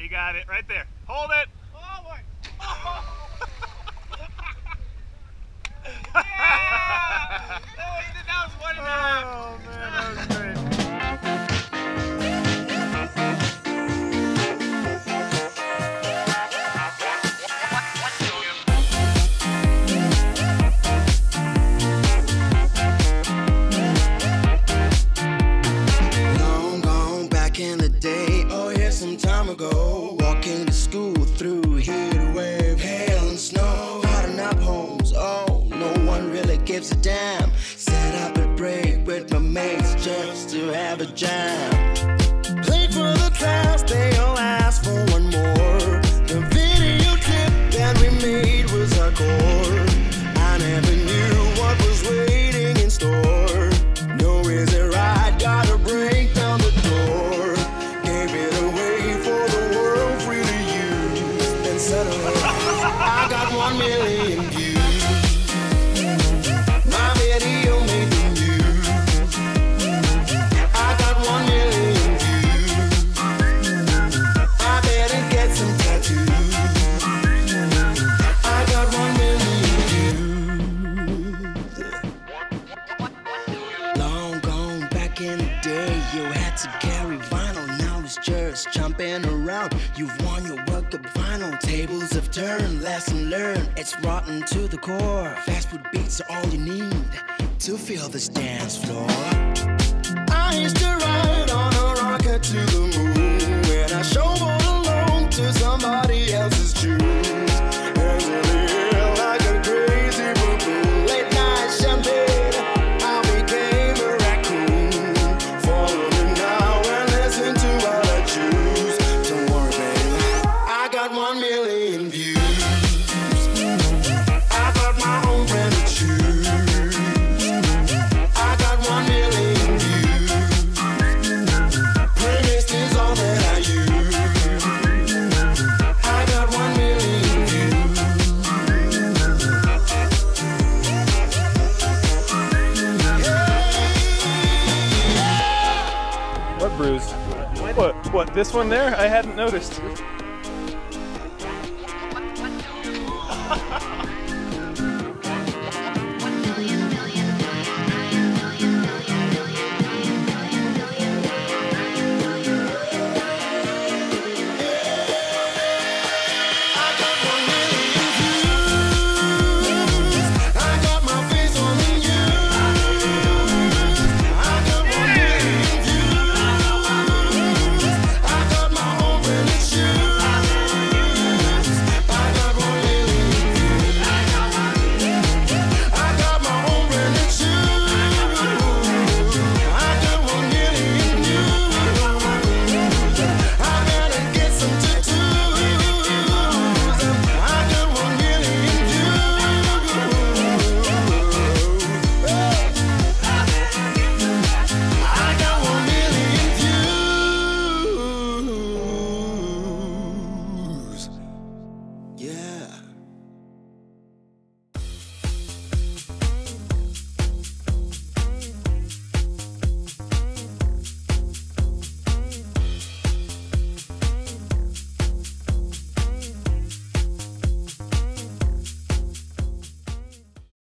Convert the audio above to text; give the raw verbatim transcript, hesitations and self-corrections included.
you got it. Right there. Hold it. Oh, boy. Oh. Yeah! That was one and a half. Oh, man, that was great. Long gone back in the day, oh yeah, some time ago. Walking to school through heat wave, hail and snow. Hotting up homes, oh, no one really gives a damn. Set up a break with my mates just to have a jam. Played for the class, they all asked for one more. The video clip that we made was our core. I never knew what was waiting in store. No, is it right? Gotta break down the door. Gave it away for the world free to use. Then suddenly I got one million views. My video made the news. I got one million views. I better get some tattoos. I got one million views. Long gone back in the day, you had to carry vinyl. Now it's just jumping around. You've won your World Cup vinyl. Tables have turned, lesson learned. It's rotten to the core. Fast food beats are all you need to feel this dance floor. I used to ride on a rocket to the moon when I showboat alone to somebody else's tunes. As in the air like a crazy baboon. Late night champagne, I became a raccoon. Follow me now and listen to what I choose. Don't worry, baby, I got one million views. I got my own brand of shoes. I got one million views. Playlist is all that I use. I got one million views. What bruise? What? What? This one there? I hadn't noticed.